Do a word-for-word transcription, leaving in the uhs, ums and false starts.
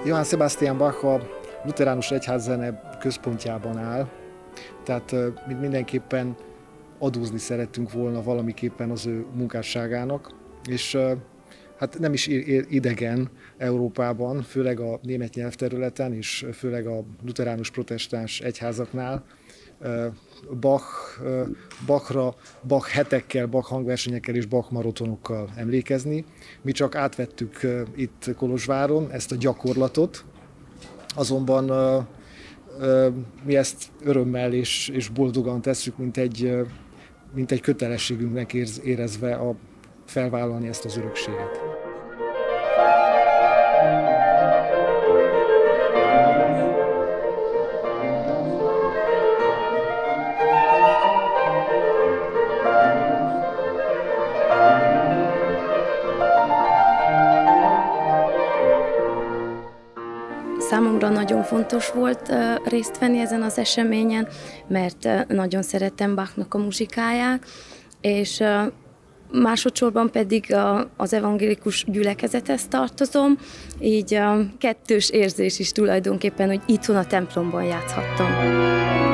Johann Sebastian Bach a lutheránus egyházzene központjában áll, tehát mi mindenképpen adózni szerettünk volna valamiképpen az ő munkásságának, és hát nem is idegen Európában, főleg a német nyelvterületen, és főleg a lutheránus protestáns egyházaknál Bach, Bachra, Bach hetekkel, Bach hangversenyekkel és Bach maratonokkal emlékezni. Mi csak átvettük itt Kolozsváron ezt a gyakorlatot, azonban mi ezt örömmel és, és boldogan tesszük, mint egy, mint egy kötelességünknek érezve a, felvállalni ezt az örökséget. Számomra nagyon fontos volt részt venni ezen az eseményen, mert nagyon szeretem Bachnak a muzsikáját, és másodszorban pedig az evangélikus gyülekezethez tartozom, így kettős érzés is tulajdonképpen, hogy itthon a templomban játszhattam.